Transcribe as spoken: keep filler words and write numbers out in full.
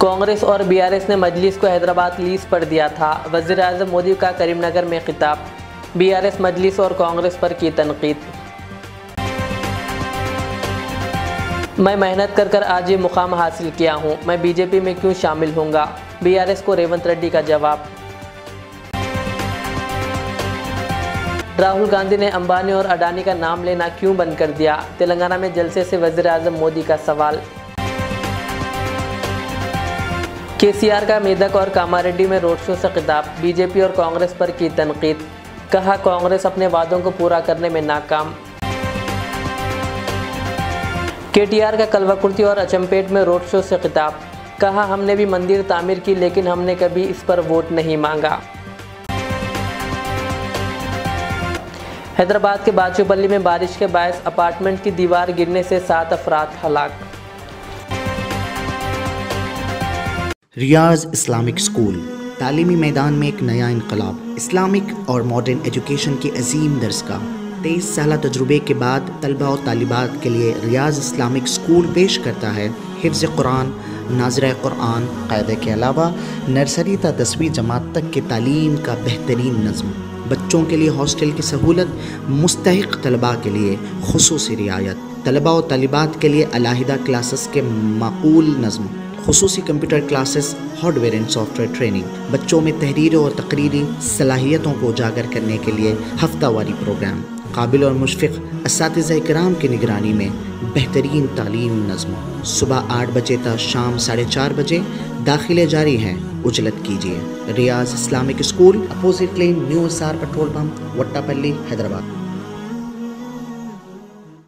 کانگریس اور be R S نے مجلس کو حیدرآباد لیز پر دیا تھا۔ وزیر اعظم مودی کا کریم نگر میں خطاب، بی آر ایس مجلس اور کانگریس پر کی تنقید۔ میں محنت کر کر آج یہ مقام حاصل کیا ہوں، میں بی جے پی میں کیوں شامل ہوں گا؟ بی آر ایس کو ریونت ریڈی کا جواب۔ راہل گاندھی نے امبانی اور اڈانی کا نام لینا کیوں بند کر دیا؟ تلنگانہ میں جلسے سے وزیر اعظم مودی کا سوال۔ کے سی آر کا میدک اور کاماریڈی میں روڈ شو سے خطاب، بی جے پی اور کانگریس پر کی تنقید، کہا کانگریس اپنے وعدوں کو پورا کرنے میں ناکام۔ کے ٹی آر کا کلواکرتی اور اچمپیٹ میں روڈ شو سے خطاب، کہا ہم نے بھی مندر تعمیر کی لیکن ہم نے کبھی اس پر ووٹ نہیں مانگا۔ حیدرآباد کے باچوپلی میں بارش کے باعث اپارٹمنٹ کی دیوار گرنے سے سات افراد ہلاک۔ ریاض اسلامک اسکول تعلیمی میدان میں ایک نیا انقلاب، اسلامک اور ماڈرن ایجوکیشن کی عظیم درسگاہ۔ تیئیس سالہ تجربے کے بعد طلباء و طالبات کے لیے ریاض اسلامک اسکول پیش کرتا ہے حفظ قرآن، ناظرہ قرآن، قاعدے کے علاوہ نرسری تا دسویں جماعت تک کی تعلیم کا بہترین نظم۔ بچوں کے لیے ہاسٹل کی سہولت، مستحق طلباء کے لیے خصوصی رعایت، طلباء و طالبات کے لیے علیحدہ کلاسز کے معقول نظم، خصوصی computer classes, hardware and software training, بچوں میں تحریری اور تقریری صلاحیتوں کو اجاگر کرنے کے لیے ہفتہ واری پروگرام، قابل اور مشفق اساتذہ کرام کی نگرانی میں بہترین تعلیم نظم۔ صبح آٹھ بجے تا شام ساڑھے چار بجے داخلے جاری ہیں، اجلت کیجیے۔ Riyaz Islamic school, opposite lane, new Essar petrol pump, Vattepally, Hyderabad.